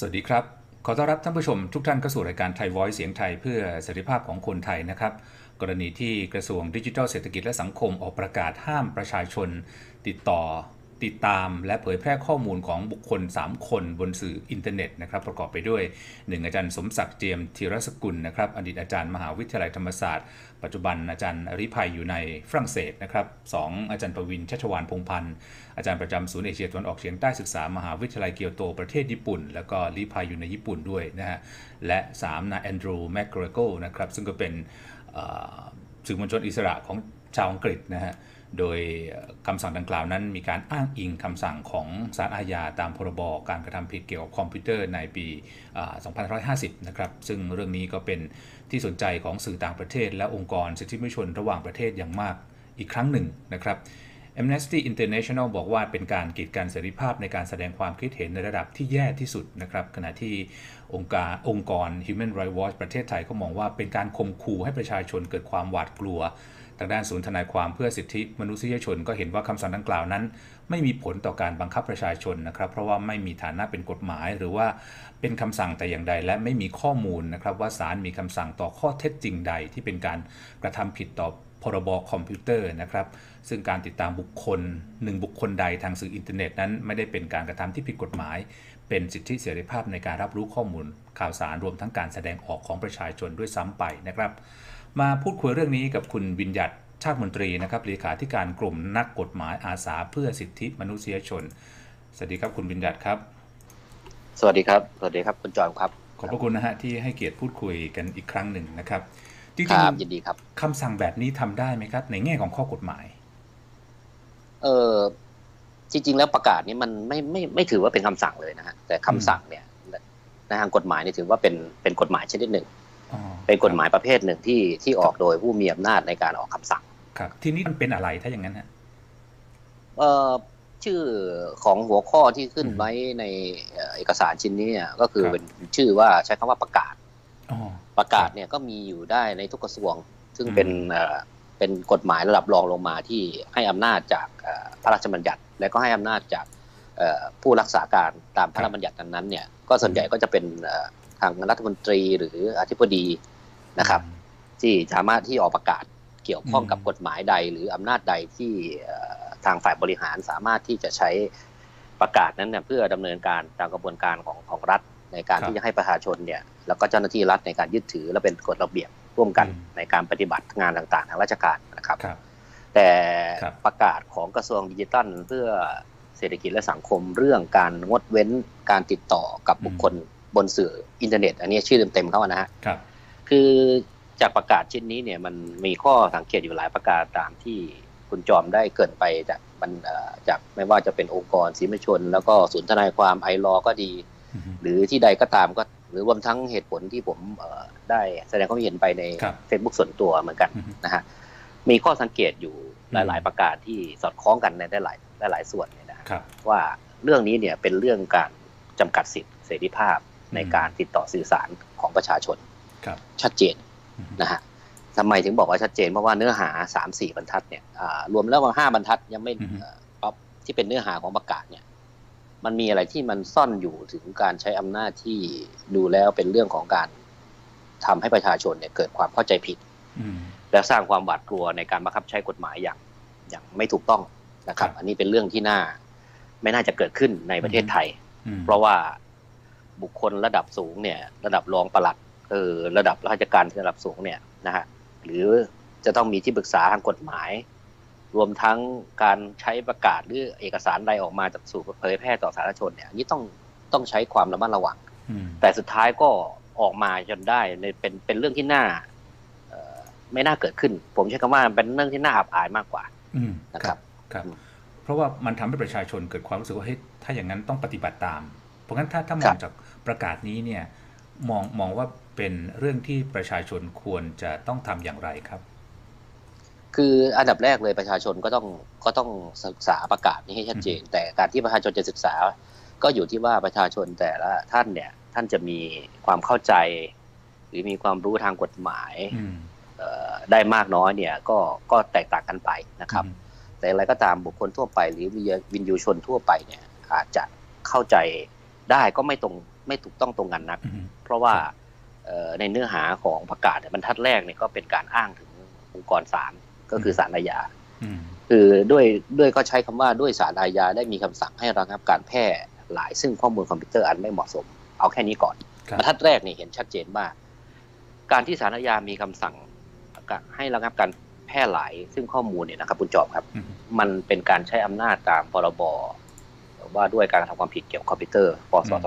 วัสดีครับขอต้อนรับท่านผู้ชมทุกท่านเข้าสู่รายการไทย Voice เสียงไทยเพื่อเสรีภาพของคนไทยนะครับกรณีที่กระทรวงดิจิทัลเศรษฐกิจและสังคมออกประกาศห้ามประชาชนติดตามและเผยแพร่ข้อมูลของบุคคล3คนบนสื่ออินเทอร์เน็ตนะครับประกอบไปด้วย1อาจารย์สมศักดิ์เจียมธีรสกุลนะครับอดีตอาจารย์มหาวิทยาลัยธรรมศาสตร์ปัจจุบันอาจารย์อริภัยอยู่ในฝรั่งเศสนะครับ2อาจารย์ประวินชัชวานพงษ์พันธ์อาจารย์ประจำศูนย์เอเชียตะวันออกเฉียงใต้ศึกษามหาวิทยาลัยเกียวโตประเทศญี่ปุ่นแล้วก็ริภัยอยู่ในญี่ปุ่นด้วยนะฮะและ3นายแอนดรูว์แมคเกรโกนะครับซึ่งก็เป็นสื่อมวลชนอิสระของชาวอังกฤษนะฮะโดยคำสั่งดังกล่าวนั้นมีการอ้างอิงคำสั่งของศาลอาญาตามพรบการกระทำผิดเกี่ยวกับคอมพิวเตอร์ในปี2550นะครับซึ่งเรื่องนี้ก็เป็นที่สนใจของสื่อต่างประเทศและองค์กรสิทธิมนุษยชนระหว่างประเทศอย่างมากอีกครั้งหนึ่งนะครับ Amnesty International บอกว่าเป็นการกีดกันเสรีภาพในการแสดงความคิดเห็นในระดับที่แย่ที่สุดนะครับขณะที่องค์กร Human Rights Watch ประเทศไทยก็มองว่าเป็นการข่มขู่ให้ประชาชนเกิดความหวาดกลัวทางด้านศูนย์ทนายความเพื่อสิทธิมนุษยชนก็เห็นว่าคำสั่งดังกล่าวนั้นไม่มีผลต่อการบังคับประชาชนนะครับเพราะว่าไม่มีฐานะเป็นกฎหมายหรือว่าเป็นคำสั่งแต่อย่างใดและไม่มีข้อมูลนะครับว่าศาลมีคำสั่งต่อข้อเท็จจริงใดที่เป็นการกระทำผิดต่อพรบคอมพิวเตอร์นะครับซึ่งการติดตามบุคคล1บุคคลใดทางสื่ออินเทอร์เน็ตนั้นไม่ได้เป็นการกระทำที่ผิดกฎหมายเป็นสิทธิเสรีภาพในการรับรู้ข้อมูลข่าวสารรวมทั้งการแสดงออกของประชาชนด้วยซ้ำไปนะครับมาพูดคุยเรื่องนี้กับคุณวิญญัติชาติมนตรีนะครับเลขาธิการกลุ่มนักกฎหมายอาสาเพื่อสิทธิมนุษยชนสวัสดีครับคุณวิญญัติครับสวัสดีครับคุณจอมครับขอบพระคุณนะฮะที่ให้เกียรติพูดคุยกันอีกครั้งหนึ่งนะครับจริงยินดีครับคำสั่งแบบนี้ทำได้ไหมครับในแง่ของข้อกฎหมายจริงๆแล้วประกาศนี้มันไม่ถือว่าเป็นคำสั่งเลยนะฮะแต่คำสั่งเนี่ยในทางกฎหมายนี่ถือว่าเป็นกฎหมายชนิดหนึ่งเป็นกฎหมายประเภทหนึ่งที่ออกโดยผู้มีอำนาจในการออกคำสั่งครับทีนี้มันเป็นอะไรถ้าอย่างนั้นฮะชื่อของหัวข้อที่ขึ้นไว้ในเอกสารชิ้นนี้เนี่ยก็คือเป็นชื่อว่าใช้คำว่าประกาศเนี่ยก็มีอยู่ได้ในทุกกระทรวงซึ่งเป็นกฎหมายระดับรองลงมาที่ให้อำนาจจากพระราชบัญญัติและก็ให้อำนาจจากผู้รักษาการตามพระราชบัญญัตินั้นเนี่ยก็ส่วนใหญ่ก็จะเป็นทางรัฐมนตรีหรืออธิบดีนะครับที่สามารถที่ออกประกาศเกี่ยวข้องกับกฎหมายใดหรืออำนาจใดที่ทางฝ่ายบริหารสามารถที่จะใช้ประกาศนั้นเนี่ยเพื่อดำเนินการตามกระบวนการของรัฐในการที่จะให้ประชาชนเนี่ยแล้วก็เจ้าหน้าที่รัฐในการยึดถือและเป็นกฎระเบียบร่วมกันในการปฏิบัติงานต่างๆทางราชการนะครับแต่ประกาศของกระทรวงดิจิทัลเพื่อเศรษฐกิจและสังคมเรื่องการงดเว้นการติดต่อกับบุคคลบนสื่ออินเทอร์เน็ตอันนี้ชื่อเต็มๆเขานะฮะคือจากประกาศชิ้นนี้เนี่ยมันมีข้อสังเกตอยู่หลายประการตามที่คุณจอมได้เกริ่นไปจากไม่ว่าจะเป็นองค์กรสิทธิมนุษยชนแล้วก็ศูนย์ทนายความไอลอก็ดีหรือที่ใดก็ตามก็หรือรวมทั้งเหตุผลที่ผมได้แสดงความเห็นไปใน Facebook ส่วนตัวเหมือนกันนะฮะมีข้อสังเกตอยู่หลายๆประการที่สอดคล้องกันในหลายส่วนเนี่ยนะว่าเรื่องนี้เนี่ยเป็นเรื่องการจำกัดสิทธิเสรีภาพในการติดต่อสื่อสารของประชาชนชัดเจนนะฮะทำไมถึงบอกว่าชัดเจนเพราะว่าเนื้อหา 3-4 บรรทัดเนี่ยรวมแล้วว่า5บรรทัดยังไม่ที่เป็นเนื้อหาของประกาศเนี่ยมันมีอะไรที่มันซ่อนอยู่ถึงการใช้อำนาจที่ดูแล้วเป็นเรื่องของการทำให้ประชาชนเนี่ยเกิดความเข้าใจผิดและสร้างความหวาดกลัวในการบังคับใช้กฎหมายอย่างไม่ถูกต้องนะครับอันนี้เป็นเรื่องที่ไม่น่าจะเกิดขึ้นในประเทศไทยเพราะว่าบุคคลระดับสูงเนี่ยระดับรองปลัดระดับราชการระดับสูงเนี่ยนะฮะหรือจะต้องมีที่ปรึกษาทางกฎหมายรวมทั้งการใช้ประกาศหรือเอกสารใดออกมาจากสู่เผยแพร่ต่อสาธารณชนเนี่ยอันนี้ต้องใช้ความระมัดระวังแต่สุดท้ายก็ออกมาจนได้เป็นเรื่องที่ไม่น่าเกิดขึ้นผมใช้คำว่าเป็นเรื่องที่น่าอับอายมากกว่านะครับเพราะว่ามันทำให้ประชาชนเกิดความรู้สึกว่าเฮ้ยถ้าอย่างนั้นต้องปฏิบัติตามเพราะงั้นถ้ามองจากประกาศนี้เนี่ยมองว่าเป็นเรื่องที่ประชาชนควรจะต้องทำอย่างไรครับคืออันดับแรกเลยประชาชนก็ต้องศึกษาประกาศนี้ให้ชัดเจนแต่การที่ประชาชนจะศึกษาก็อยู่ที่ว่าประชาชนแต่ละท่านเนี่ยท่านจะมีความเข้าใจหรือมีความรู้ทางกฎหมายได้มากน้อยเนี่ยก็แตกต่างกันไปนะครับแต่อะไรก็ตามบุคคลทั่วไปหรือวินยูชนทั่วไปเนี่ยอาจจะเข้าใจได้ก็ไม่ถูกต้องตรงกันนักเพราะว่าในเนื้อหาของประกาศบรรทัดแรกเนี่ยก็เป็นการอ้างถึงองค์กรศาลก็คือศาลอาญาคือด้วยก็ใช้คำว่าด้วยศาลอาญาได้มีคำสั่งให้ระงับการแพร่หลายซึ่งข้อมูลคอมพิวเตอร์อันไม่เหมาะสมเอาแค่นี้ก่อนบรรทัดแรกนี่เห็นชัดเจนว่าการที่ศาลอาญามีคำสั่งให้ระงับการแพร่หลายซึ่งข้อมูลเนี่ยนะครับคุณจอมครับมันเป็นการใช้อำนาจตามพรบว่าด้วยการกระทำความผิดเกี่ยวกับคอมพิวเตอร์พ.ศ.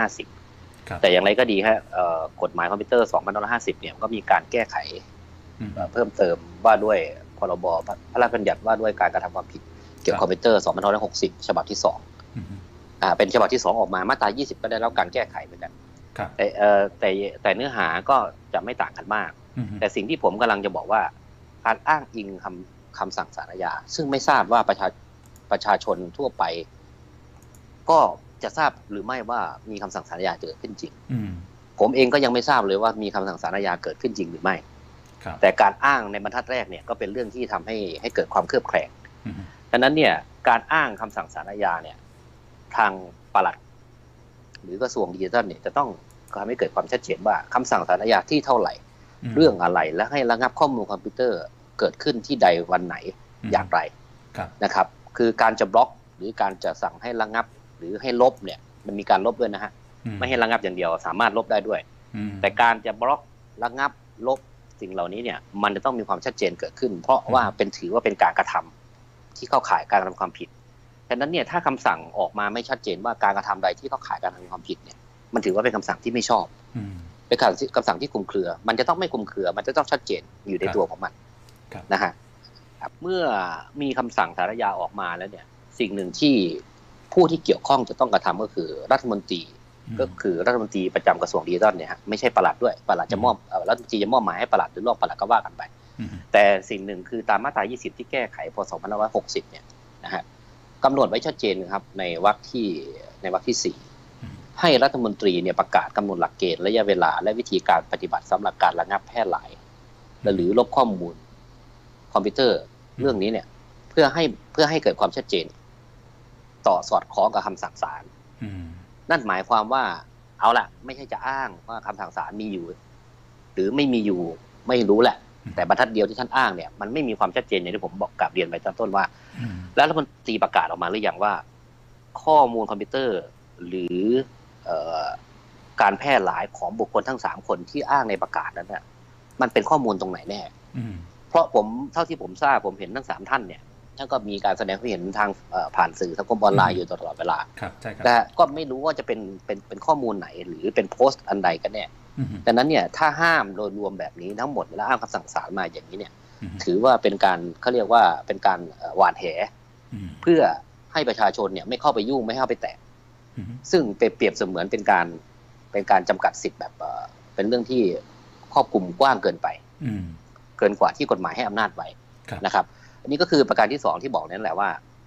2550แต่อย่างไรก็ดีฮะกฎหมายคอมพิวเตอร์2550เนี่ยก็มีการแก้ไขเพิ่มเติมว่าด้วยพรบพระราชบัญญัติว่าด้วยการกระทำความผิดเกี่ยวกับคอมพิวเตอร์2560ฉบับที่2เป็นฉบับที่2ออกมามาตรา20ก็ได้รับการแก้ไขเหมือนกันแต่เนื้อหาก็จะไม่ต่างกันมากแต่สิ่งที่ผมกำลังจะบอกว่าการอ้างอิงคำสั่งศาลอาญาซึ่งไม่ทราบว่าประชาชนทั่วไปก็จะทราบหรือไม่ว่ามีคำสั่งศาลอาญาเกิดขึ้นจริงผมเองก็ยังไม่ทราบเลยว่ามีคำสั่งศาลอาญาเกิดขึ้นจริงหรือไม่แต่การอ้างในบรรทัดแรกเนี่ยก็เป็นเรื่องที่ทำให้เกิดความเคลือบแคลงดังนั้นเนี่ยการอ้างคำสั่งศาลอาญาเนี่ยทางปลัดหรือกระทรวงดิจิทัลเนี่ยจะต้องทำให้เกิดความชัดเจนว่าคำสั่งศาลอาญาที่เท่าไหร่เรื่องอะไรและให้ระงับข้อมูลคอมพิวเตอร์เกิดขึ้นที่ใดวันไหนอย่างไรนะครับคือการจะบล็อกหรือการจะสั่งให้ระงับหรือให้ลบเนี่ยมันมีการลบด้วยนะฮะไม่ให้ระงับอย่างเดียวสามารถลบได้ด้วยแต่การจะบล็อกระงับลบสิ่งเหล่านี้เนี่ยมันจะต้องมีความชัดเจนเกิดขึ้นเพราะว่าถือว่าเป็นการกระทำที่เข้าข่ายการกระทำความผิดฉะนั้นเนี่ยถ้าคำสั่งออกมาไม่ชัดเจนว่าการกระทำใดที่เข้าข่ายการกระทำความผิดเนี่ยมันถือว่าเป็นคำสั่งที่ไม่ชอบเป็นคำสั่งที่คลุมเครือมันจะต้องไม่คลุมเครือมันจะต้องชัดเจนอยู่ในตัวของมันนะฮะเมื่อมีคำสั่งศาลอาญาออกมาแล้วเนี่ยสิ่งหนึ่งที่ผู้ที่เกี่ยวข้องจะต้องกระทำก็คือรัฐมนตรีก็คือรัฐมนตรีประจำกระทรวงดิจิทัลเนี่ยฮะไม่ใช่ปลัดด้วยปลัดจะมอบรัฐมนตรีจะมอบหมายให้ปลัดหรือรองปลัดก็ว่ากันไปแต่สิ่งหนึ่งคือตามมาตรา20ที่แก้ไขพ.ศ. 2560เนี่ยนะฮะกำหนดไว้ชัดเจนครับในวรรคที่4ให้รัฐมนตรีเนี่ยประกาศกำหนดหลักเกณฑ์ระยะเวลาและวิธีการปฏิบัติสำหรับการระงับแพร่หลายหรือลบข้อมูลคอมพิวเตอร์เรื่องนี้เนี่ยเพื่อให้เกิดความชัดเจนต่อสอดคล้องกับคำสั่งศาลนั่นหมายความว่าเอาละไม่ใช่จะอ้างว่าคำสั่งศาลมีอยู่หรือไม่มีอยู่ไม่รู้แหละแต่บรรทัดเดียวที่ท่านอ้างเนี่ยมันไม่มีความชัดเจนอย่างที่ผมบอกกลับเรียนไปตอนต้นว่าแล้วรัฐมนตรีประกาศออกมาหรือยังว่าข้อมูลคอมพิวเตอร์หรือการแพร่หลายของบุคคลทั้ง3คนที่อ้างในประกาศนั้นเนี่ยมันเป็นข้อมูลตรงไหนแน่เพราะผมเท่าที่ผมทราบผมเห็นทั้ง3ท่านเนี่ยท่านก็มีการแสดงความเห็นทางผ่านสื่อสังคมออนไลน์อยู่ตลอดเวลาแต่ก็ไม่รู้ว่าจะเป็นข้อมูลไหนหรือเป็นโพสต์อันใดกันแน่ดังนั้นเนี่ยถ้าห้ามโดยรวมแบบนี้ทั้งหมดแล้วอ้างคำสั่งศาลมาอย่างนี้เนี่ยถือว่าเป็นการเขาเรียกว่าเป็นการหว่านแหเพื่อให้ประชาชนเนี่ยไม่เข้าไปยุ่งไม่เข้าไปแตะซึ่งเปรียบเสมือนเป็นการจำกัดสิทธิ์แบบเป็นเรื่องที่ครอบคลุมกว้างเกินไปเกินกว่าที่กฎหมายให้อำนาจไว้นะครับอันนี้ก็คือประการที่2ที่บอกนั่นแหละว่า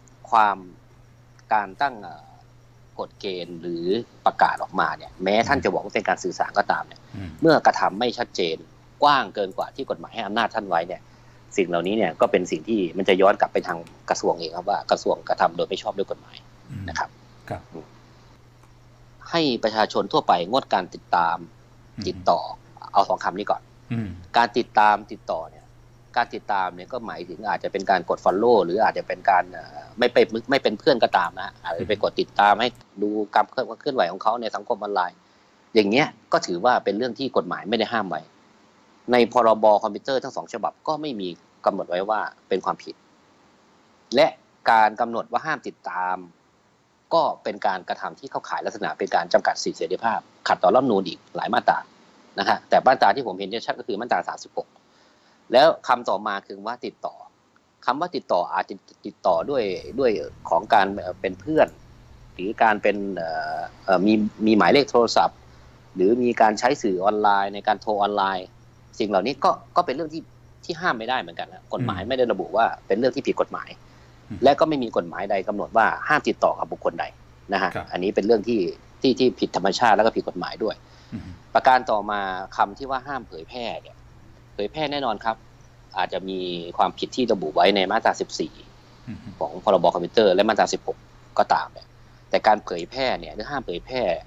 การตั้งกฎเกณฑ์หรือประกาศออกมาเนี่ยแม้ท่านจะบอกว่าเป็นการสื่อสารก็ตามเนี่ยเมื่อกระทำไม่ชัดเจนกว้างเกินกว่าที่กฎหมายให้อำนาจท่านไว้เนี่ยสิ่งเหล่านี้เนี่ยก็เป็นสิ่งที่มันจะย้อนกลับไปทางกระทรวงเองครับว่ากระทรวงกระทำโดยไม่ชอบด้วยกฎหมายนะครับให้ประชาชนทั่วไปงดการติดตามติดต่อเอา2คำนี้ก่อนการติดตามติดต่อเนี่ยการติดตามเนี่ยก็หมายถึงอาจจะเป็นการกด follow หรืออาจจะเป็นการไม่เป็นเพื่อนก็ตามนะอาจจะไปกดติดตามให้ดูการเคลื่อนไหวของเขาในสังคมออนไลน์อย่างเงี้ยก็ถือว่าเป็นเรื่องที่กฎหมายไม่ได้ห้ามไว้ในพรบคอมพิวเตอร์ทั้ง2ฉบับก็ไม่มีกำหนดไว้ว่าเป็นความผิดและการกำหนดว่าห้ามติดตามก็เป็นการกระทำที่เข้าข่ายลักษณะเป็นการจำกัดสิทธิเสรีภาพขัดต่อรัฐธรรมนูญอีกหลายมาตรานะฮะแต่มาตราที่ผมเห็นชัดก็คือมาตรา36แล้วคำต่อมาคือว่าติดต่อคำว่าติดต่ออาจจะติดต่อด้วยของการเป็นเพื่อนหรือการเป็นมีหมายเลขโทรศัพท์หรือมีการใช้สื่อออนไลน์ในการโทรออนไลน์สิ่งเหล่านี้ก็เป็นเรื่องที่ห้ามไม่ได้เหมือนกันนะกฎหมายไม่ได้ระบุว่าเป็นเรื่องที่ผิดกฎหมายและก็ไม่มีกฎหมายใดกำหนดว่าห้ามติดต่อกับบุคคลใดนะฮะอันนี้เป็นเรื่องที่ผิดธรรมชาติแล้วก็ผิดกฎหมายด้วยประการต่อมาคำที่ว่าห้ามเผยแพร่เนี่ยเผยแพร่แน่นอนครับอาจจะมีความผิดที่ระบุไว้ในมาตรา14ของพรบคอมพิวเตอร์และมาตรา16ก็ตามเนี่ยแต่การเผยแพร่เนี่ยหรือห้ามเผยแพร่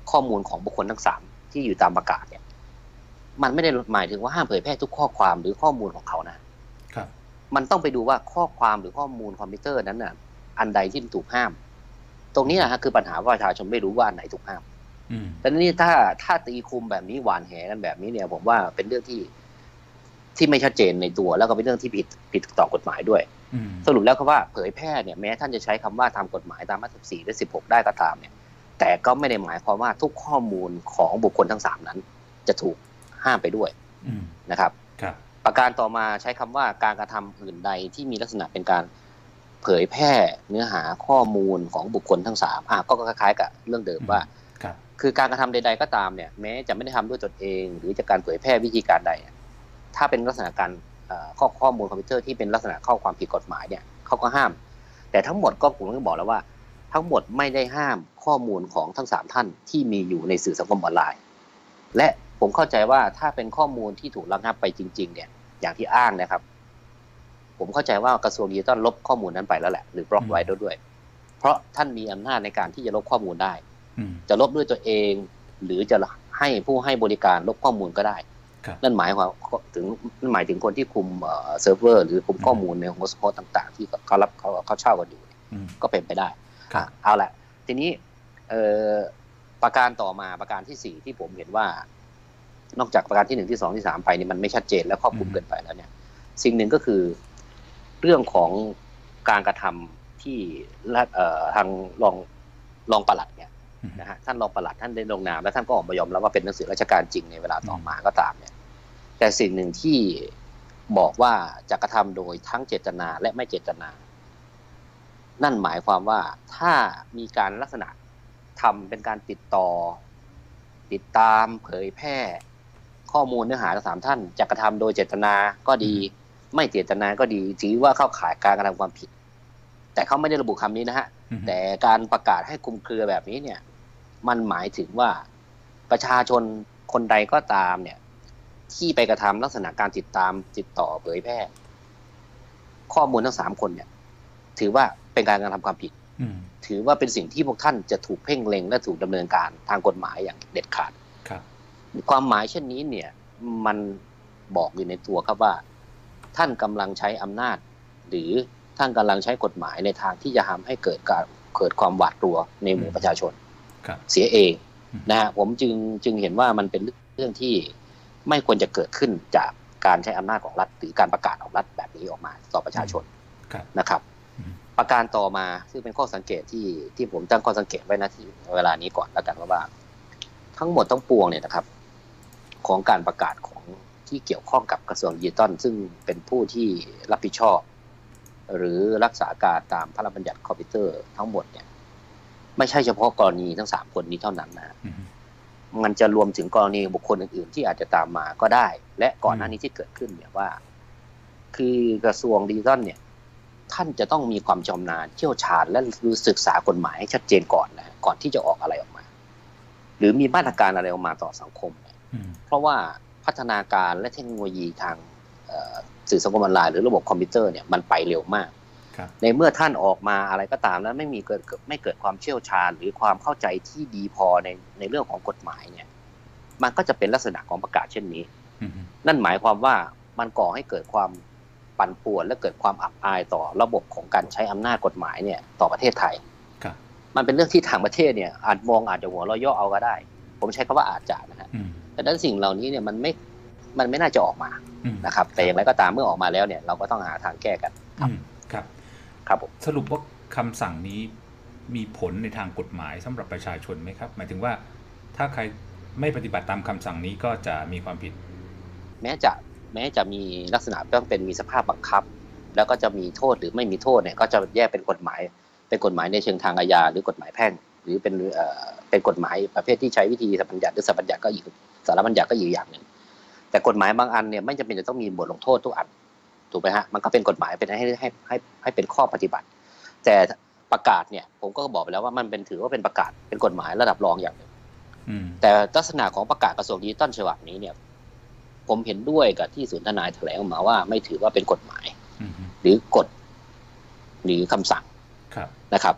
ข้อมูลของบุคคลทั้ง3ที่อยู่ตามประกาศเนี่ยมันไม่ได้หมายถึงว่าห้ามเผยแพร่ทุกข้อความหรือข้อมูลของเขานะครับมันต้องไปดูว่าข้อความหรือข้อมูลคอมพิวเตอร์นั้นน่ะอันใดที่ถูกห้ามตรงนี้นะฮะคือปัญหาว่าประชาชนไม่รู้ว่าอันไหนถูกห้ามแต่นี่ถ้าตีคุมแบบนี้หวานแหกันแบบนี้เนี่ยผมว่าเป็นเรื่องที่ไม่ชัดเจนในตัวแล้วก็เป็นเรื่องที่ผิดต่อกฎหมายด้วยสรุปแล้วก็ว่าเผยแพร่เนี่ยแม้ท่านจะใช้คำว่าตามกฎหมายตามมาตรา14หรือ16ได้ก็ตามเนี่ยแต่ก็ไม่ได้หมายความว่าทุกข้อมูลของบุคคลทั้ง3นั้นจะถูกห้ามไปด้วยนะครับประการต่อมาใช้คำว่าการกระทำอื่นใดที่มีลักษณะเป็นการเผยแพร่เนื้อหาข้อมูลของบุคคลทั้ง3ก็คล้ายๆกับเรื่องเดิมว่าคือการกระทำใดๆก็ตามเนี่ยแม้จะไม่ได้ทำด้วยตนเองหรือจากการเผยแพร่วิธีการใดถ้าเป็นลักษณะการข้อมูลคอมพิวเตอร์ที่เป็นลักษณะข้อความผิดกฎหมายเนี่ยเขาก็ห้ามแต่ทั้งหมดก็ผมต้องบอกแล้วว่าทั้งหมดไม่ได้ห้ามข้อมูลของทั้ง3ท่านที่มีอยู่ในสื่อสังคมออนไลน์และผมเข้าใจว่าถ้าเป็นข้อมูลที่ถูกระงับไปจริงๆเนี่ยอย่างที่อ้างนะครับผมเข้าใจว่ากระทรวงดิจิทัลลบข้อมูลนั้นไปแล้วแหละหรือบล็อกไว้ด้วยเพราะท่านมีอำนาจในการที่จะลบข้อมูลได้จะลบด้วยตัวเองหรือจะให้ผู้ให้บริการลบข้อมูลก็ได้นั่นหมายถึงคนที่คุมเซิร์ฟเวอร์หรือคุมข้อมูลในโฮสต์ต่างๆที่เขาเช่ากันอยู่ก็เป็นไปได้เอาละทีนี้ประการต่อมาประการที่4ที่ผมเห็นว่านอกจากประการที่1ที่2ที่3ไปนี่มันไม่ชัดเจนและครอบคลุมเกินไปแล้วเนี่ยสิ่งหนึ่งก็คือเรื่องของการกระทำที่ทางรองปลัดเนี่ยนะฮะท่านรองปลัดท่านได้ลงนามและท่านก็ออกมายอมรับว่าเป็นหนังสือราชการจริงในเวลาต่อมาก็ตามเนี่ยแต่สิ่งหนึ่งที่บอกว่าจะกระทำโดยทั้งเจตนาและไม่เจตนานั่นหมายความว่าถ้ามีการลักษณะทำเป็นการติดต่อติดตามเผยแพร่ข้อมูลเนื้อหาทั้ง3ท่านจะกระทำโดยเจตนาก็ดีไม่เจตนาก็ดีถือว่าเข้าข่ายการกระทำความผิดแต่เขาไม่ได้ระบุคำนี้นะฮะแต่การประกาศให้คลุมเครือแบบนี้เนี่ยมันหมายถึงว่าประชาชนคนใดก็ตามเนี่ยที่ไปกระทำลักษณะการติดต่อเผยแพร่ข้อมูลทั้ง3คนเนี่ยถือว่าเป็นการกระทำความผิดถือว่าเป็นสิ่งที่พวกท่านจะถูกเพ่งเล็งและถูกดำเนินการทางกฎหมายอย่างเด็ดขาดความหมายเช่นนี้เนี่ยมันบอกอยู่ในตัวครับว่าท่านกำลังใช้อำนาจหรือท่านกำลังใช้กฎหมายในทางที่จะทำให้เกิดความหวาดกลัวในหมู่ประชาชนเสียเองนะฮะผมจึงเห็นว่ามันเป็นเรื่องที่ไม่ควรจะเกิดขึ้นจากการใช้อำนาจของรัฐหรือการประกาศของรัฐแบบนี้ออกมาต่อประชาชนนะครับประการต่อมาซึ่งเป็นข้อสังเกตที่ผมตั้งข้อสังเกตไว้นะที่เวลานี้ก่อนแล้วกันว่าทั้งหมดทั้งปวงเนี่ยนะครับของการประกาศของที่เกี่ยวข้องกับกระทรวงดิจิทัลซึ่งเป็นผู้ที่รับผิดชอบหรือรักษาการตามพระราชบัญญัติคอมพิวเตอร์ทั้งหมดเนี่ยไม่ใช่เฉพาะกรณีทั้ง3คนนี้เท่านั้นนะมันจะรวมถึงกรณีบุคคลอื่นๆที่อาจจะตามมาก็ได้และก่อนหน้านี้ที่เกิดขึ้นเนี่ยว่าคือกระทรวงดิจิทัลเนี่ยท่านจะต้องมีความชำนาญเชี่ยวชาญและรู้ศึกษากฎหมายให้ชัดเจนก่อนนะก่อนที่จะออกอะไรออกมาหรือมีมาตรการอะไรออกมาต่อสังคมเพราะว่าพัฒนาการและเทคโนโลยีทางสื่อสังคมออนไลน์หรือระบบคอมพิวเตอร์เนี่ยมันไปเร็วมากในเมื่อท่านออกมาอะไรก็ตามแล้วไม่เกิดความเชี่ยวชาญหรือความเข้าใจที่ดีพอในเรื่องของกฎหมายเนี่ยมันก็จะเป็นลักษณะของประกาศเช่นนี้นั่นหมายความว่ามันก่อให้เกิดความปั่นป่วนและเกิดความอับอายต่อระบบของการใช้อำนาจกฎหมายเนี่ยต่อประเทศไทยมันเป็นเรื่องที่ต่างประเทศเนี่ยอาจจะหัวเราะย่อเอาก็ได้ผมใช้คำว่าอาจจะนะฮะแต่ดังนั้นสิ่งเหล่านี้เนี่ยมันไม่น่าจะออกมานะครับแต่อย่างไรก็ตามเมื่อออกมาแล้วเนี่ยเราก็ต้องหาทางแก้กันครับผมสรุปว่าคำสั่งนี้มีผลในทางกฎหมายสำหรับประชาชนไหมครับหมายถึงว่าถ้าใครไม่ปฏิบัติตามคำสั่งนี้ก็จะมีความผิดแม้จะมีลักษณะต้องเป็นมีสภาพบังคับแล้วก็จะมีโทษหรือไม่มีโทษเนี่ยก็จะแยกเป็นกฎหมายในเชิงทางอาญาหรือกฎหมายแพ่งหรือเป็นกฎหมายประเภทที่ใช้วิธีสัมบัญญัติหรือสัมบัญญัติก็อีกสารบัญญัติก็อีกอย่างนึงแต่กฎหมายบางอันเนี่ยไม่จำเป็นจะต้องมีบทลงโทษทุกอันถูกไหมฮะมันก็เป็นกฎหมายเป็นให้เป็นข้อปฏิบัติแต่ประกาศเนี่ยผมก็บอกไปแล้วว่ามันถือว่าเป็นประกาศเป็นกฎหมายระดับรองอย่างหนึ่งแต่ลักษณะของประกาศกระทรวงดิจิทัลฉบับนี้เนี่ยผมเห็นด้วยกับที่ศูนย์ทนายแถลงออกมาว่าไม่ถือว่าเป็นกฎหมายหรือกฎหรือคำสั่งนะครับ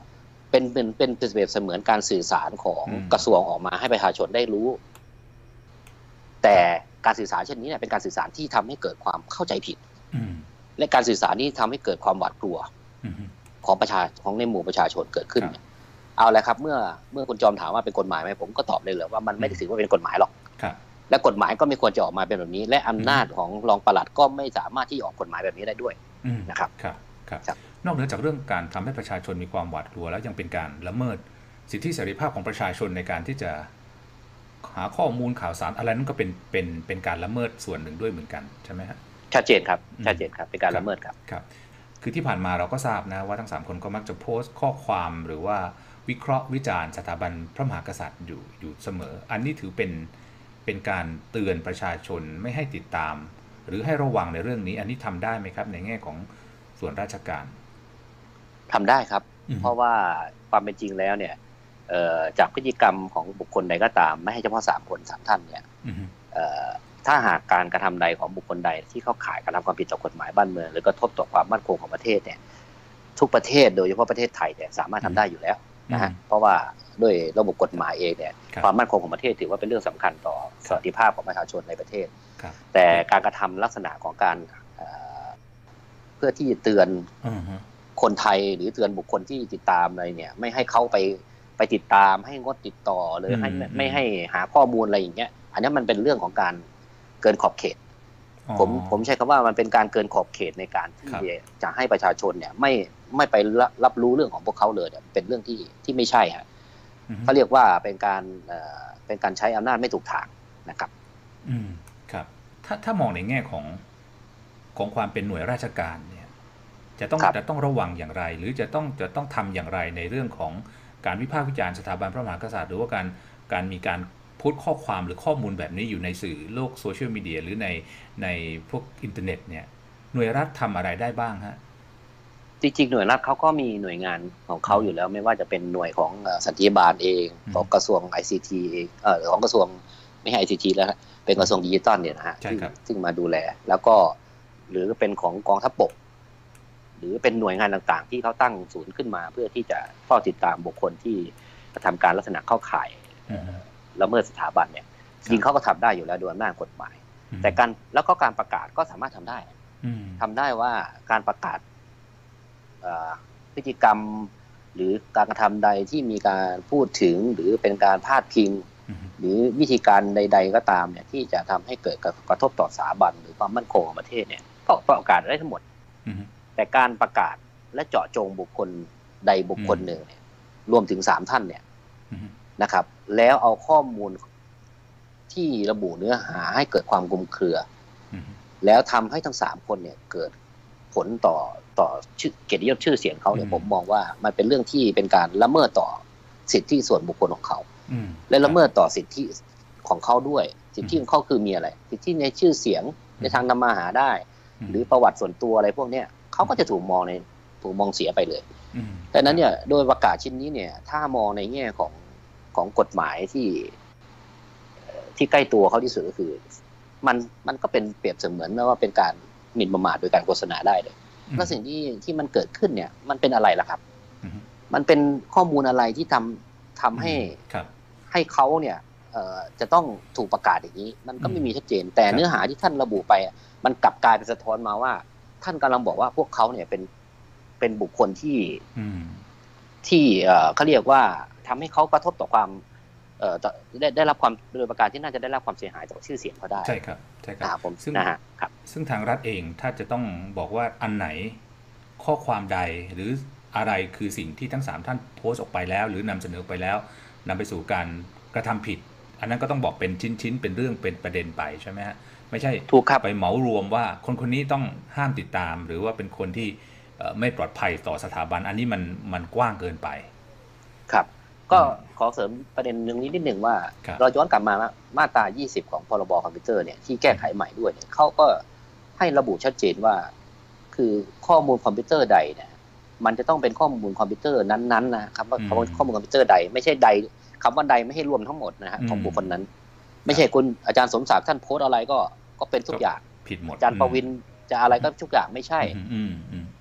เป็นเปรียบเสมือนการสื่อสารของกระทรวงออกมาให้ประชาชนได้รู้แต่การสื่อสารเช่นนี้เนี่ยเป็นการสื่อสารที่ทำให้เกิดความเข้าใจผิดและการสื่อสารที่ทำให้เกิดความหวาดกลัวของในหมู่ประชาชนเกิดขึ้นเอาละครับเมื่อคุณจอมถามว่าเป็นกฎหมายไหมผมก็ตอบเลยว่ามันไม่ได้ถือว่าเป็นกฎหมายหรอกและกฎหมายก็ไม่ควรจะออกมาเป็นแบบนี้และอำนาจของรองปลัดก็ไม่สามารถที่ออกกฎหมายแบบนี้ได้ด้วยนะครับนอกเหนือจากเรื่องการทำให้ประชาชนมีความหวาดกลัวแล้วยังเป็นการละเมิดสิทธิเสรีภาพของประชาชนในการที่จะหาข้อมูลข่าวสารอะไรนั้นก็เป็นการละเมิดส่วนหนึ่งด้วยเหมือนกันใช่ไหมฮะชัดเจนครับเป็นการละเมิดครับคือที่ผ่านมาเราก็ทราบนะว่าทั้ง3คนก็มักจะโพสต์ข้อความหรือว่าวิเคราะห์วิจารณ์สถาบันพระมหากษัตริย์อยู่เสมออันนี้ถือเป็นการเตือนประชาชนไม่ให้ติดตามหรือให้ระวังในเรื่องนี้อันนี้ทำได้ไหมครับในแง่ของส่วนราชการทำได้ครับเพราะว่าความเป็นจริงแล้วเนี่ยจากพฤติกรรมของบุคคลใดก็ตามไม่ให้เฉพาะ3 ท่านเนี่ยถ้าหากการกระทำใดของบุคคลใดที่เข้าข่ายการทำความผิดต่อกฎหมายบ้านเมืองหรือกระทบต่อความมั่นคงของประเทศเนี่ยทุกประเทศโดยเฉพาะประเทศไทยเนี่ยสามารถทำได้อยู่แล้วนะฮะเพราะว่าด้วยระบบกฎหมายเองเนี่ยความมั่นคงของประเทศถือว่าเป็นเรื่องสำคัญต่อสวัสดิภาพของประชาชนในประเทศแต่การกระทำลักษณะของการเพื่อที่จะเตือนคนไทยหรือเตือนบุคคลที่ติดตามอะไรเนี่ยไม่ให้เขาไปติดตามให้งดติดต่อหรือให้ไม่ให้หาข้อมูลอะไรอย่างเงี้ยอันนี้มันเป็นเรื่องของการเกินขอบเขตผมใช้คำว่ามันเป็นการเกินขอบเขตในการที่จะให้ประชาชนเนี่ยไม่ไปรับรู้เรื่องของพวกเขาเลยเนี่ยเป็นเรื่องที่ไม่ใช่ฮะเขาเรียกว่าเป็นการใช้อำนาจไม่ถูกทางนะครับครับถ้ามองในแง่ของความเป็นหน่วยราชการเนี่ยจะต้องระวังอย่างไรหรือจะต้องทำอย่างไรในเรื่องของการวิพากษ์วิจารณ์สถาบันพระมหากษัตริย์หรือว่าการมีการโพสต์ข้อความหรือข้อมูลแบบนี้อยู่ในสื่อโลกโซเชียลมีเดียหรือในพวกอินเทอร์เน็ตเนี่ยหน่วยรัฐทำอะไรได้บ้างฮะจริงๆหน่วยรัฐเขาก็มีหน่วยงานของเขาอยู่แล้วไม่ว่าจะเป็นหน่วยของสันติบาลเองของกระทรวง ICT เองของกระทรวงไม่ใช่ ICT แล้วเป็นกระทรวงดิจิทัลเนี่ยนะฮะซึ่งมาดูแลแล้วก็หรือเป็นของกองทัพบกหรือเป็นหน่วยงานต่างๆที่เขาตั้งศูนย์ขึ้นมาเพื่อที่จะเฝ้าติดตามบุคคลที่กระทำการลักษณะเข้าข่ายละเมิดสถาบันเนี่ยจริงเขาก็ทำได้อยู่แล้วโดยอำนาจกฎหมายแต่แล้วก็การประกาศก็สามารถทำได้ว่าการประกาศพฤติกรรมหรือการกระทำใดที่มีการพูดถึงหรือเป็นการพาดพิงหรือวิธีการใดๆก็ตามเนี่ยที่จะทำให้เกิดกระทบต่อสถาบันหรือความมั่นคงของประเทศเนี่ยก็ประกาศได้ทั้งหมดแต่การประกาศและเจาะจงบุคคลใดบุคคลหนึ่งเนี่ยรวมถึง3 ท่านเนี่ยนะครับแล้วเอาข้อมูลที่ระบุเนื้อหาให้เกิดความคลุมเครือแล้วทำให้ทั้ง3 คนเนี่ยเกิดผลต่อเกียรติยศชื่อเสียงเขาเนี่ยผมมองว่ามันเป็นเรื่องที่เป็นการละเมิดต่อสิทธิส่วนบุคคลของเขาและละเมิดต่อสิทธิของเขาด้วยสิทธิของเขาคือมีอะไรสิทธิในชื่อเสียงในทางนำมาหาได้หรือประวัติส่วนตัวอะไรพวกเนี้ยเขาก็จะถูกมองเสียไปเลยดังนั้นเนี่ยโดยประกาศชิ้นนี้เนี่ยถ้ามองในแง่ของกฎหมายที่ใกล้ตัวเขาที่สุดก็คือมันก็เป็นเปรียบเสมือนว่าเป็นการหมิ่นประมาทโดยการโฆษณาได้เลยแล้วสิ่งที่มันเกิดขึ้นเนี่ยมันเป็นอะไรล่ะครับมันเป็นข้อมูลอะไรที่ทำให้เขาเนี่ยจะต้องถูกประกาศอย่างนี้มันก็ไม่มีชัดเจนแต่เนื้อหาที่ท่านระบุไปมันกลับกลายเป็นสะท้อนมาว่าท่านกำลังบอกว่าพวกเขาเนี่ยเป็นบุคคลที่เขาเรียกว่าทำให้เขากระทบต่อความได้รับความโดยประการที่น่าจะได้รับความเสียหายต่อชื่อเสียงเขาได้ใช่ครับผมซึ่งทางรัฐเองถ้าจะต้องบอกว่าอันไหนข้อความใดหรืออะไรคือสิ่งที่ทั้ง3 ท่านโพสต์ออกไปแล้วหรือนำเสนอไปแล้วนำไปสู่การกระทำผิดอันนั้นก็ต้องบอกเป็นชิ้นเป็นเรื่องเป็นประเด็นไปใช่ไหมฮะไม่ใช่ไปเหมารวมว่าคนนี้ต้องห้ามติดตามหรือว่าเป็นคนที่ไม่ปลอดภัยต่อสถาบันอันนี้มันกว้างเกินไปครับก็ขอเสริมประเด็นนึงนิดนึงว่าเราย้อนกลับมามาตรา20ของพรบคอมพิวเตอร์เนี่ยที่แก้ไขใหม่ด้วยเนี่ยเขาก็ให้ระบุชัดเจนว่าคือข้อมูลคอมพิวเตอร์ใดเนี่ยมันจะต้องเป็นข้อมูลคอมพิวเตอร์นั้นๆนะครับว่าข้อมูลคอมพิวเตอร์ใดไม่ใช่ใดคำว่าใดไม่ให้รวมทั้งหมดนะฮะของบุคคลนั้นไม่ใช่คุณอาจารย์สมศักดิ์ท่านโพสอะไรก็เป็นทุกอย่างผิดหมดอาจารย์ประวินจะอะไรก็ทุกอย่างไม่ใช่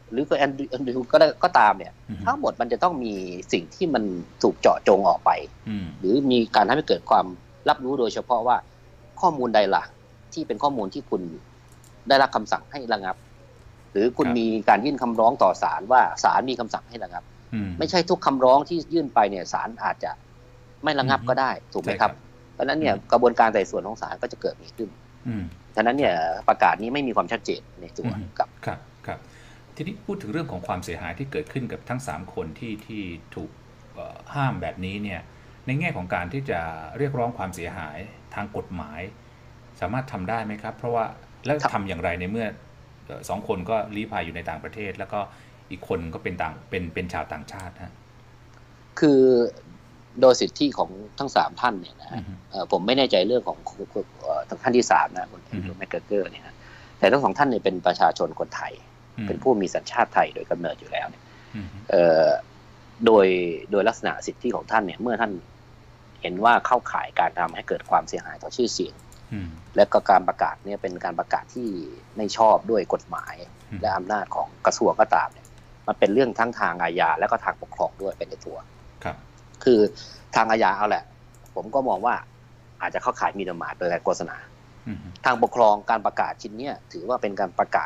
หรือแอนดรูก็ตามเนี่ยทั้งหมดมันจะต้องมีสิ่งที่มันถูกเจาะจงออกไปหรือมีการทำให้เกิดความรับรู้โดยเฉพาะว่าข้อมูลใดล่ะที่เป็นข้อมูลที่คุณได้รับคำสั่งให้ระงับหรือคุณมีการยื่นคำร้องต่อศาลว่าศาลมีคำสั่งให้ระงับไม่ใช่ทุกคำร้องที่ยื่นไปเนี่ยศาลอาจจะไม่ระงับก็ได้ถูกไหมครับเพราะฉะนั้นเนี่ยกระบวนการไต่สวนของศาลก็จะเกิดมีขึ้นฉะนั้นเนี่ยประกาศนี้ไม่มีความชัดเจนในตัวครับทีนี้พูดถึงเรื่องของความเสียหายที่เกิดขึ้นกับทั้ง3คนที่ถูกห้ามแบบนี้เนี่ยในแง่ของการที่จะเรียกร้องความเสียหายทางกฎหมายสามารถทำได้ไหมครับเพราะว่าแล้วทำอย่างไรในเมื่อ2คนก็ลี้ภัยอยู่ในต่างประเทศแล้วก็อีกคนก็เป็นชาวต่างชาติฮะคือโดยสิทธิของทั้ง3ท่านเนี่ยนะผมไม่แน่ใจเรื่องของทั้งท่านที่3นะคุณแมคเกอร์เนี่ยนะแต่ทั้ง2ท่านเนี่ยเป็นประชาชนคนไทยเป็นผู้มีสัญชาติไทยโดยกำเนิดอยู่แล้วเนี่ยโดยลักษณะสิทธิของท่านเนี่ยเมื่อท่านเห็นว่าเข้าข่ายการทำให้เกิดความเสียหายต่อชื่อเสียงและก็การประกาศเนี่ยเป็นการประกาศที่ไม่ชอบด้วยกฎหมายและอำนาจของกระทรวงก็ตามเนี่ยมันเป็นเรื่องทั้งทางอาญาและก็ทางปกครองด้วยเป็นในตัวคือทางอาญาเอาแหละผมก็มองว่าอาจจะเข้าข่ายหมิ่นประมาทโดยการโฆษณาทางปกครองการประกาศชิ้นนี้ถือว่าเป็นการประกาศ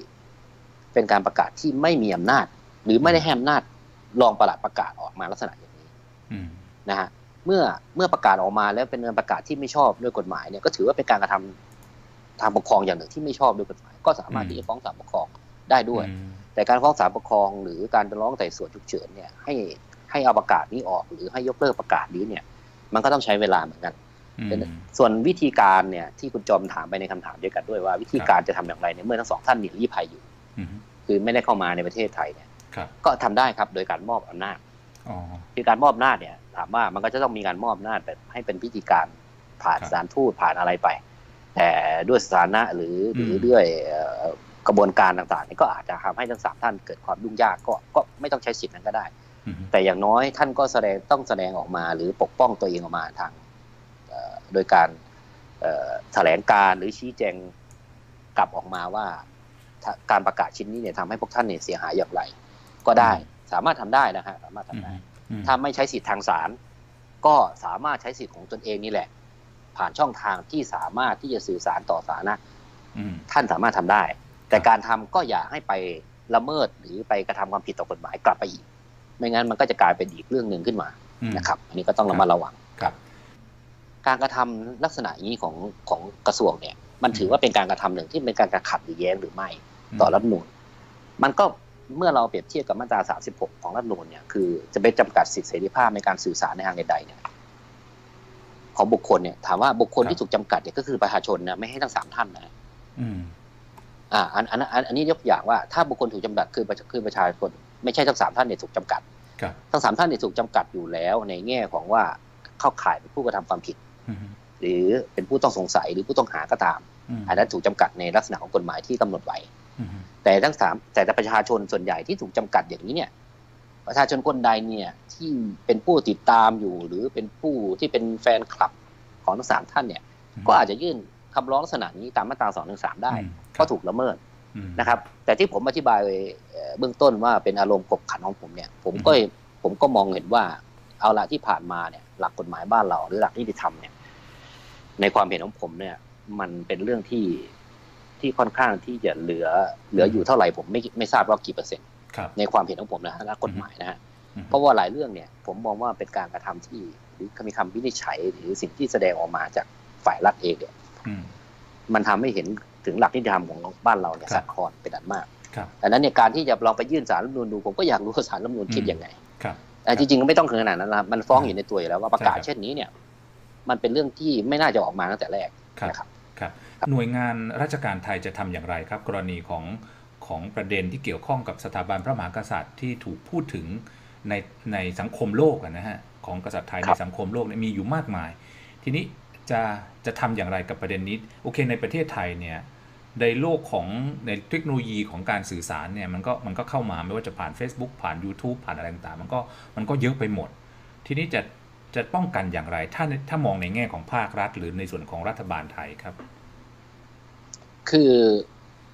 ที่ไม่มีอำนาจหรือไม่ได้ให้อำนาจรองปลัดประกาศออกมาลักษณะอย่างนี้นะฮะเมื่อประกาศออกมาแล้วเป็นการประกาศที่ไม่ชอบด้วยกฎหมายเนี่ยก็ถือว่าเป็นการกระทำทางปกครองอย่างหนึ่งที่ไม่ชอบด้วยกฎหมายก็สามารถที่จะฟ้องศาลปกครองได้ด้วยแต่การฟ้องศาลปกครองหรือการร้องไต่สวนฉุกเฉินเนี่ยให้เอาประกาศนี้ออกหรือให้ยกเลิกประกาศนี้เนี่ยมันก็ต้องใช้เวลาเหมือนกันส่วนวิธีการเนี่ยที่คุณจอมถามไปในคำถามเดียวกันด้วยว่าวิธีการจะทำอย่างไรในเมื่อทั้ง2ท่านหนีลี้ภัยอยู่คือไม่ได้เข้ามาในประเทศไทยเนี่ยก็ทำได้ครับโดยการมอบอำนาจคือการมอบอำนาจเนี่ยถามว่ามันก็จะต้องมีการมอบอำนาจแบบให้เป็นพิธีการผ่านสถานทูตผ่านอะไรไปแต่ด้วยสถานะหรือด้วยกระบวนการต่างๆนี่ก็อาจจะทำให้ทั้ง3ท่านเกิดความยุ่งยากก็ไม่ต้องใช้สิทธิ์นั้นก็ได้แต่อย่างน้อยท่านก็ต้องแสดงออกมาหรือปกป้องตัวเองออกมาทางโดยการแถลงการหรือชี้แจงกลับออกมาว่าการประกาศชิ้นนี้เนี่ยทำให้พวกท่านเนี่ยเสียหายอย่างไรก็ได้สามารถทำได้นะฮะสามารถทำได้ถ้าไม่ใช้สิทธิ์ทางศาลก็สามารถใช้สิทธิ์ของตนเองนี่แหละผ่านช่องทางที่สามารถที่จะสื่อสารต่อสาธารณะท่านสามารถทำได้แต่การทำก็อย่าให้ไปละเมิดหรือไปกระทำความผิดต่อกฎหมายกลับไปอีกไม่งั้นมันก็จะกลายเป็นอีกเรื่องนึงขึ้นมานะครับอันนี้ก็ต้องระมัดระวังการกระทำลักษณะนี้ของกระทรวงเนี่ยมันถือว่าเป็นการกระทำหนึ่งที่เป็นการกระขัดหรือแย้งหรือไม่ต่อรัฐธรรมนูญมันก็เมื่อเราเปรียบเทียบกับมาตรา36ของรัฐธรรมนูญเนี่ยคือจะไปจำกัดสิทธิเสรีภาพในการสื่อสารในทางใดๆเนี่ยของบุคคลเนี่ยถามว่าบุคคลที่ถูกจำกัดเนี่ยก็คือประชาชนนะไม่ให้ทั้ง3ท่านนะอันนี้ยกอย่างว่าถ้าบุคคลถูกจำกัดคือประชาชนไม่ใช่ทั้ง3ท่านเนี่ยถูกจำกัดทั้ง3ท่านเนี่ยถูกจำกัดอยู่แล้วในแง่ของว่าเข้าข่ายเป็นผู้กระทำความผิดหรือเป็นผู้ต้องสงสัยหรือผู้ต้องหาก็ตามอันนั้นถูกจำกัดในลักษณะของกฎหมายที่กำหนดไว้แต่ทั้งแต่ประชาชนส่วนใหญ่ที่ถูกจำกัดอย่างนี้เนี่ยประชาชนคนใดเนี่ยที่เป็นผู้ติดตามอยู่หรือเป็นผู้ที่เป็นแฟนคลับของทั้ง3ท่านเนี่ยก็อาจจะยื่นคำร้องลักษณะนี้ตามมาตรา213ได้ก็ถูกละเมิดนะครับแต่ที่ผมอธิบายเบื้องต้นว่าเป็นอารมณ์กบขันของผมเนี่ยผมก็มองเห็นว่าเอาละที่ผ่านมาเนี่ยหลักกฎหมายบ้านเราหรือหลักนิติธรรมเนี่ยในความเห็นของผมเนี่ยมันเป็นเรื่องที่ค่อนข้างที่จะเหลืออยู่เท่าไหร่ผมไม่ทราบว่ากี่เปอร์เซ็นต์ในความเห็นของผมนะนักกฎหมายนะฮะเพราะว่าหลายเรื่องเนี่ยผมมองว่าเป็นการกระทำที่หรือมีคำวินิจฉัยหรือสิ่งที่แสดงออกมาจากฝ่ายรัฐเองเนี่ยมันทำให้เห็นถึงหลักนิติธรรมของบ้านเราเนี่ยสั่นคลอนเป็นอันมากดังนั้นเนี่ยการที่จะลองไปยื่นศาลรัฐธรรมนูญดูผมก็อยากรู้ว่าศาลรัฐธรรมนูญคิดยังไงแต่จริงๆก็ไม่ต้องถึงขนาดนั้นนะมันฟ้องอยู่ในตัวอยู่แล้วว่าประกาศเช่นนี้เนี่ยมันเป็นเรื่องที่ไม่น่าจะออกมาตั้งแต่แรกนะครับหน่วยงานราชการไทยจะทำอย่างไรครับกรณีของประเด็นที่เกี่ยวข้องกับสถาบันพระมหากษัตริย์ที่ถูกพูดถึงในสังคมโลกนะฮะของกษัตริย์ไทยในสังคมโลกมีอยู่มากมายทีนี้จะทำอย่างไรกับประเด็นนี้โอเคในประเทศไทยเนี่ยในโลกของในเทคโนโลยีของการสื่อสารเนี่ยมันก็เข้ามาไม่ว่าจะผ่าน Facebook ผ่าน YouTube ผ่านอะไรต่างๆมันก็เยอะไปหมดทีนี้จะป้องกันอย่างไรถ้ามองในแง่ของภาครัฐหรือในส่วนของรัฐบาลไทยครับคือ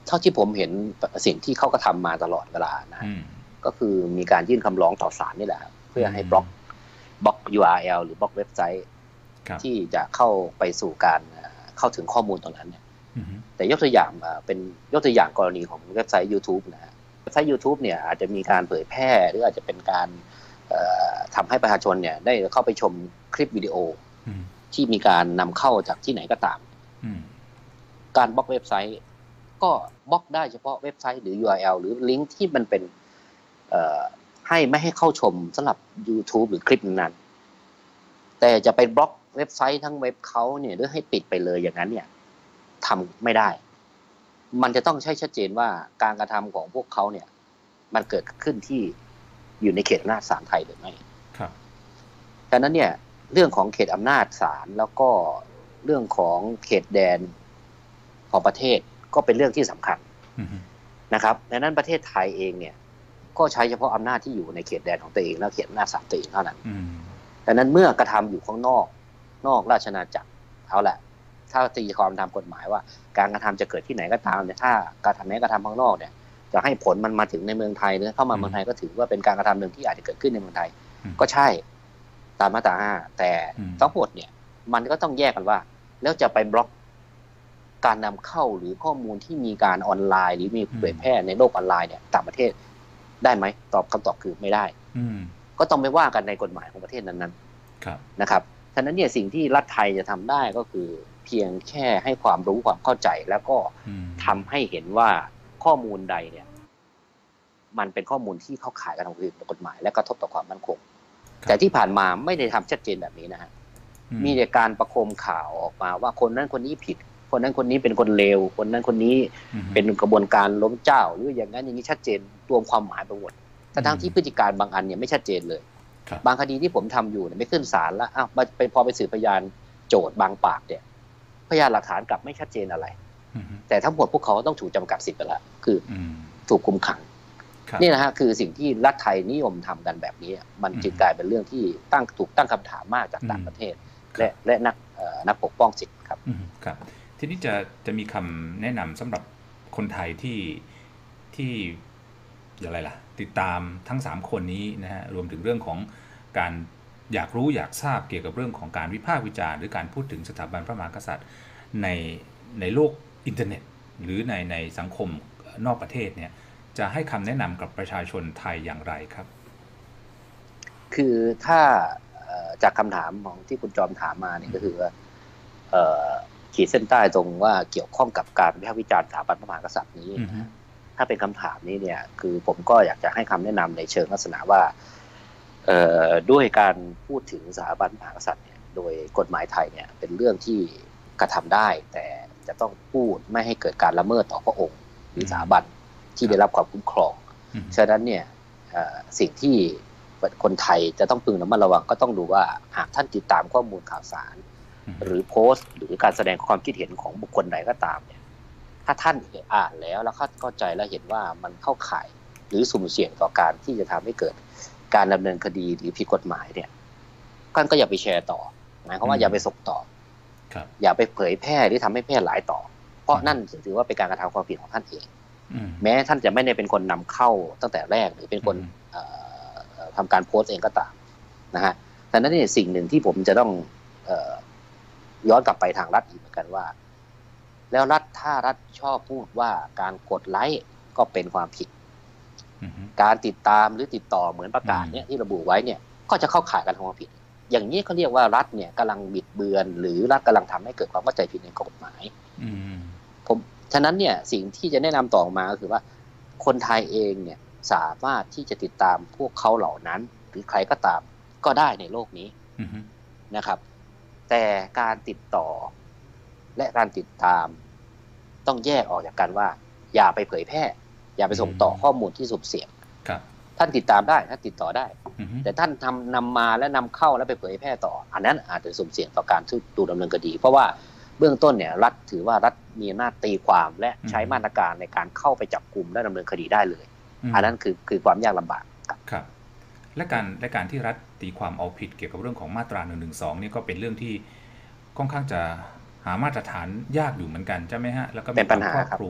เท่าที่ผมเห็นสิ่งที่เขาก็ทำมาตลอดเวลานะก็คือมีการยื่นคำร้องต่อศาลนี่แหละเพื่อให้บล็อก URL หรือบล็อกเว็บไซต์ที่จะเข้าไปสู่การเข้าถึงข้อมูลตรงนั้นเนี่ยแต่ยกตัวอย่างเป็นยกตัวอย่างกรณีของเว็บไซต์ YouTube นะฮะเว็บไซต์ YouTube เนี่ยอาจจะมีการเผยแพร่หรืออาจจะเป็นการทำให้ประชาชนเนี่ยได้เข้าไปชมคลิปวิดีโอที่มีการนำเข้าจากที่ไหนก็ตามการบล็อกเว็บไซต์ก็บล็อกได้เฉพาะเว็บไซต์หรือ URL หรือลิงก์ที่มันเป็นให้ไม่ให้เข้าชมสำหรับ YouTube หรือคลิปนั้นแต่จะไปบล็อกเว็บไซต์ทั้งเว็บเขาเนี่ยหรือให้ปิดไปเลยอย่างนั้นเนี่ยทำไม่ได้มันจะต้องใช้ชัดเจนว่าการกระทำของพวกเขาเนี่ยมันเกิดขึ้นที่อยู่ในเขตอำนาจศาลไทยหรือไม่ครับดังนั้นเนี่ยเรื่องของเขตอำนาจศาลแล้วก็เรื่องของเขตแดนของประเทศก็เป็นเรื่องที่สำคัญนะครับดังนั้นประเทศไทยเองเนี่ยก็ใช้เฉพาะอำนาจที่อยู่ในเขตแดนของตัวเองและเขตอำนาจศาลตัวเองเท่านั้นดังนั้นเมื่อกระทำอยู่ข้างนอกราชอาณาจักรเอาแหละถ้าตีความตามกฎหมายว่าการกระทำจะเกิดที่ไหนก็ตามเนี่ยถ้าการทำแม้กระทำข้างนอกเนี่ยจะให้ผลมันมาถึงในเมืองไทยหรือเข้ามาเมืองไทยก็ถือว่าเป็นการกระทำหนึ่งที่อาจจะเกิดขึ้นในเมืองไทยก็ใช่ตามมาตรา5แต่ทั้งหมดเนี่ยมันก็ต้องแยกกันว่าแล้วจะไปบล็อกการนำเข้าหรือข้อมูลที่มีการออนไลน์หรือมีเผยแพร่ในโลกออนไลน์เนี่ยต่างประเทศได้ไหมคำตอบคือไม่ได้ก็ต้องไปว่ากันในกฎหมายของประเทศนั้นๆนะครับฉะนั้นเนี่ยสิ่งที่รัฐไทยจะทำได้ก็คือเพียงแค่ให้ความรู้ความเข้าใจแล้วก็ทำให้เห็นว่าข้อมูลใดเนี่ยมันเป็นข้อมูลที่เข้าข่ายการทำผิดกฎหมายและกระทบต่อความมั่นคงแต่ที่ผ่านมาไม่ได้ทำชัดเจนแบบนี้นะฮะมีแต่การประโคมข่าวออกมาว่าคนนั้นคนนี้ผิดคนนั้นคนนี้เป็นคนเลวคนนั้นคนนี้เป็นกระบวนการล้มเจ้าหรืออย่างนั้นอย่างนี้ชัดเจนรวมความหมายไปหมดทั้งที่พฤติการบางอันเนี่ยไม่ชัดเจนเลยบางคดีที่ผมทำอยู่เนี่ยไม่ขึ้นศาลแล้วอ้าวพอไปสืบพยานโจทย์บางปากเนี่ยพยานหลักฐานกลับไม่ชัดเจนอะไรแต่ทั้งหมดพวกเขาต้องถูกจำกัดสิทธิ์ไปแล้วคือถูกคุมขังนี่นะฮะคือสิ่งที่รัฐไทยนิยมทำกันแบบนี้มันจึงกลายเป็นเรื่องที่ถูกตั้งคำถามมากจากต่างประเทศและนักปกป้องสิทธิ์ครับครับทีนี้จะมีคำแนะนำสำหรับคนไทยที่อะไรล่ะติดตามทั้ง3คนนี้นะฮะรวมถึงเรื่องของการอยากรู้อยากทราบเกี่ยวกับเรื่องของการวิพากษ์วิจารณ์หรือการพูดถึงสถาบันพระมหากษัตริย์ในโลกอินเทอร์เน็ตหรือในสังคมนอกประเทศเนี่ยจะให้คำแนะนำกับประชาชนไทยอย่างไรครับคือถ้าจากคำถามของที่คุณจอมถามมาเนี่ยก็คือว่าขีดเส้นใต้ตรงว่าเกี่ยวข้องกับการวิพากษ์วิจารณ์สถาบันพระมหากษัตริย์นี้ถ้าเป็นคำถามนี้เนี่ยคือผมก็อยากจะให้คำแนะนำในเชิงลักษณะว่าด้วยการพูดถึงสถาบันพระมหากษัตริย์เนี่ยโดยกฎหมายไทยเนี่ยเป็นเรื่องที่กระทำได้แต่จะต้องพูดไม่ให้เกิดการละเมิดต่อพระองค์หรือสถาบันที่ได้รับความคุ้มครองฉะนั้นเนี่ยสิ่งที่คนไทยจะต้องพึงระมัดระวังก็ต้องดูว่าหากท่านติดตามข้อมูลข่าวสารหรือโพสต์หรือการแสดงความคิดเห็นของบุคคลใดก็ตามเนี่ยถ้าท่านอ่านแล้วเข้าใจและเห็นว่ามันเข้าข่ายหรือสุ่มเสี่ยงต่อการที่จะทำให้เกิดการดำเนินคดีหรือผิดกฎหมายเนี่ยท่านก็อย่าไปแชร์ต่อหมายความว่าอย่าไปส่งต่ออย่าไปเผยแพร่หรือทำให้แพร่หลายต่อเพราะนั่นถือว่าเป็นการกระทำความผิดของท่านเองแม้ท่านจะไม่ได้เป็นคนนำเข้าตั้งแต่แรกหรือเป็นคนทำการโพสต์เองก็ตามนะฮะแต่นั้นเนี่ยสิ่งหนึ่งที่ผมจะต้องย้อนกลับไปทางรัฐอีกเหมือนกันว่าแล้วถ้ารัฐชอบพูดว่าการกดไลค์ก็เป็นความผิดการติดตามหรือติดต่อเหมือนประกาศเนี่ยที่ระบุไว้เนี่ยก็จะเข้าข่ายการทำความผิดอย่างนี้เขาเรียกว่ารัฐเนี่ยกำลังบิดเบือนหรือรัฐกำลังทำให้เกิดความเข้าใจผิดในกฎหมายฉะนั้นเนี่ยสิ่งที่จะแนะนำต่อมาก็คือว่าคนไทยเองเนี่ยสามารถที่จะติดตามพวกเขาเหล่านั้นหรือใครก็ตามก็ได้ในโลกนี้นะครับแต่การติดต่อและการติดตามต้องแยกออกจากกันว่าอย่าไปเผยแพร่อย่าไปส่งต่อข้อมูลที่สุ่มเสี่ยงท่านติดตามได้ท่านติดต่อได้แต่ท่านนำมาและนำเข้าแล้วไปเผยแพร่ต่ออันนั้นอาจจะสุ่มเสี่ยงต่อการถูกดำเนินคดีเพราะว่าเบื้องต้นเนี่ยรัฐถือว่ารัฐมีอำนาจตีความและใช้มาตรการในการเข้าไปจับกุมและดำเนินคดีได้เลยอันนั้นคือความยากลำบากครับและการที่รัฐตีความเอาผิดเกี่ยวกับเรื่องของมาตรา112นี่ก็เป็นเรื่องที่ค่อนข้างจะหามาตรฐานยากอยู่เหมือนกันใช่ไหมฮะแล้วก็มีความครอบคลุม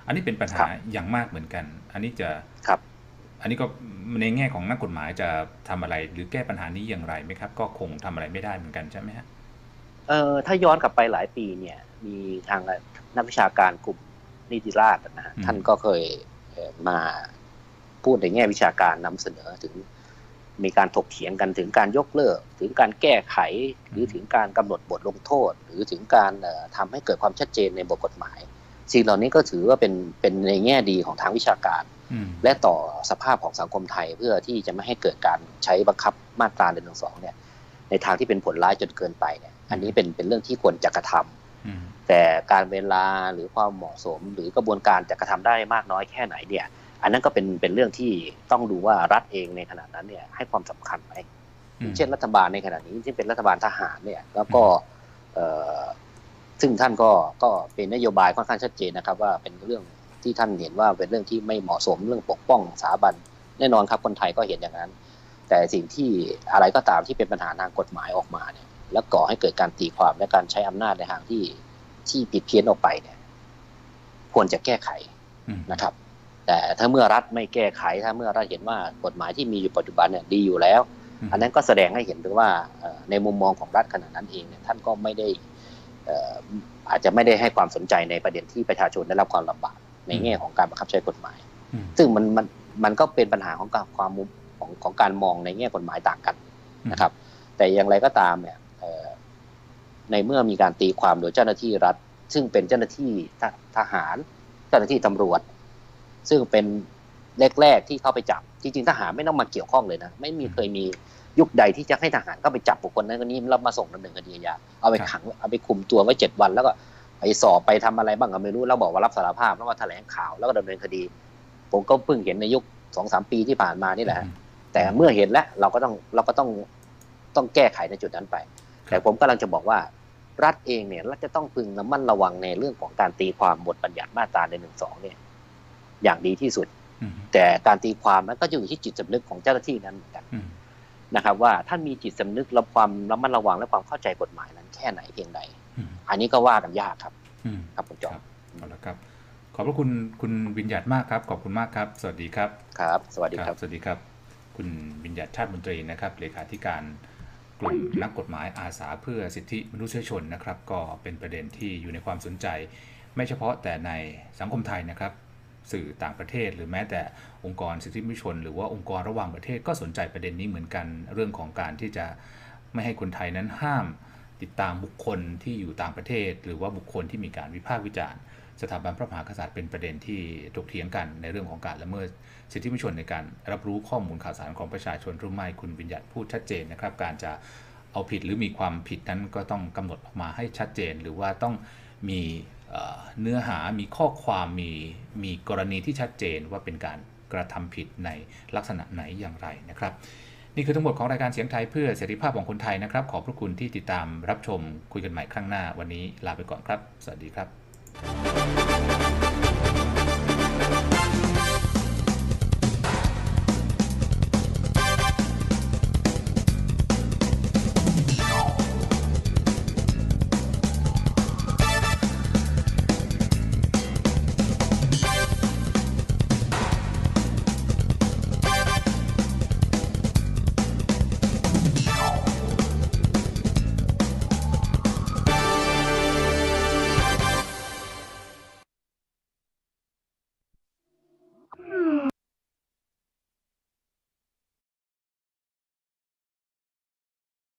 อันนี้เป็นปัญหาอย่างมากเหมือนกันอันนี้จะครับอันนี้ก็ในแง่ของนักกฎหมายจะทำอะไรหรือแก้ปัญหานี้อย่างไรไหมครับก็คงทำอะไรไม่ได้เหมือนกันใช่ไหมฮะถ้าย้อนกลับไปหลายปีเนี่ยมีทางนักวิชาการกลุ่มนิติราษฎร์นะฮะท่านก็เคยมาพูดในแง่วิชาการนำเสนอถึงมีการถกเถียงกันถึงการยกเลิกถึงการแก้ไขหรือถึงการกำหนดบทลงโทษหรือถึงการทำให้เกิดความชัดเจนในบทกฎหมายสิ่งเหล่านี้ก็ถือว่าเป็นในแง่ดีของทางวิชาการและต่อสภาพของสังคมไทยเพื่อที่จะไม่ให้เกิดการใช้บังคับมาตรา112เนี่ยในทางที่เป็นผลร้ายจนเกินไปเนี่ยอันนี้เป็นเรื่องที่ควรจะกระทำแต่การเวลาหรือความเหมาะสมหรือกระบวนการจะกระทำได้มากน้อยแค่ไหนเนี่ยอันนั้นก็เป็นเรื่องที่ต้องดูว่ารัฐเองในขณะนั้นเนี่ยให้ความสำคัญไหมเช่นรัฐบาลในขณะนี้ที่เป็นรัฐบาลทหารเนี่ยแล้วก็ซึ่งท่านก็เป็นนโยบายค่อนข้างชัดเจนนะครับว่าเป็นเรื่องที่ท่านเห็นว่าเป็นเรื่องที่ไม่เหมาะสมเรื่องปกป้องสถาบันแน่นอนครับคนไทยก็เห็นอย่างนั้นแต่สิ่งที่อะไรก็ตามที่เป็นปัญหาทางกฎหมายออกมาเนี่ยแล้วก่อให้เกิดการตีความและการใช้อำนาจในทางที่ผิดเพี้ยนออกไปเนี่ยควรจะแก้ไขนะครับแต่ถ้าเมื่อรัฐไม่แก้ไขถ้าเมื่อรัฐเห็นว่ากฎหมายที่มีอยู่ปัจจุบันเนี่ยดีอยู่แล้วอันนั้นก็แสดงให้เห็นถึงว่าในมุมมองของรัฐขณะนั้นเองเนี่ยท่านก็ไม่ได้อาจจะไม่ได้ให้ความสนใจในประเด็นที่ประชาชนได้รับความลำบากในแง่ของการบังคับใช้กฎหมายซึ่งมันก็เป็นปัญหาของความมุมของการมองในแง่กฎหมายต่างกันนะครับแต่อย่างไรก็ตามเนี่ยในเมื่อมีการตีความโดยเจ้าหน้าที่รัฐซึ่งเป็นเจ้าหน้าที่ทหารเจ้าหน้าที่ตำรวจซึ่งเป็นแรกๆที่เข้าไปจับจริงๆทหารไม่ต้องมาเกี่ยวข้องเลยนะไม่มีเคยมียุคใดที่จะให้ทหารเข้าไปจับบุคคลนั้นคนนี้แล้วมาส่งดำเนินคดีอาญาเอาไปขังเอาไปคุมตัวไว้7 วันแล้วก็ไปสอบไปทำอะไรบ้างก็ไม่รู้แล้วบอกว่ารับสารภาพแล้วก็แถลงข่าวแล้วก็ดำเนินคดีผมก็เพิ่งเห็นในยุค 2-3 ปีที่ผ่านมานี่แหละแต่เมื่อเห็นแล้วเราก็ต้องแก้ไขในจุดนั้นไปแต่ผมกำลังจะบอกว่ารัฐเองเนี่ยรัฐจะต้องพึงระมัดระวังในเรื่องของการตีความบทบัญญัติมาตรา112เนี่ยอย่างดีที่สุดแต่การตีความนั้นก็อยู่ที่จิตสำนึกของเจ้าหน้าที่นั้นเหมือนกันนะครับว่าท่านมีจิตสำนึกและความระมัดระวังและความเข้าใจกฎหมายนั้นแค่ไหนเพียงใดอันนี้ก็ว่ากันยากครับครับคุณจอมเอาละครับขอบพระคุณคุณวิญญัติมากครับขอบคุณมากครับสวัสดีครับครับสวัสดีครับสวัสดีครับคุณวิญญัติชาติมนตรีนะครับเลขาธิการกลุ่มนักกฎหมายอาสาเพื่อสิทธิมนุษยชนนะครับก็เป็นประเด็นที่อยู่ในความสนใจไม่เฉพาะแต่ในสังคมไทยนะครับสื่อต่างประเทศหรือแม้แต่องค์กรสิทธิมนุษยชนหรือว่าองค์กรระหว่างประเทศก็สนใจประเด็นนี้เหมือนกันเรื่องของการที่จะไม่ให้คนไทยนั้นห้ามติดตามบุคคลที่อยู่ต่างประเทศหรือว่าบุคคลที่มีการวิพากษ์วิจารณ์สถาบันพระมหากษัตริย์เป็นประเด็นที่ถกเถียงกันในเรื่องของการละเมิดสิทธิมนุษยชนในการรับรู้ข้อมูลข่าวสารของประชาชนหรือไม่คุณวิญญัติพูดชัดเจนนะครับการจะเอาผิดหรือมีความผิดนั้นก็ต้องกำหนดออกมาให้ชัดเจนหรือว่าต้องมีเนื้อหามีข้อความมีกรณีที่ชัดเจนว่าเป็นการกระทำผิดในลักษณะไหนอย่างไรนะครับนี่คือทั้งหมดของรายการเสียงไทยเพื่อเสรีภาพของคนไทยนะครับขอบพระคุณที่ติดตามรับชมคุยกันใหม่ครั้งหน้าวันนี้ลาไปก่อนครับสวัสดีครับ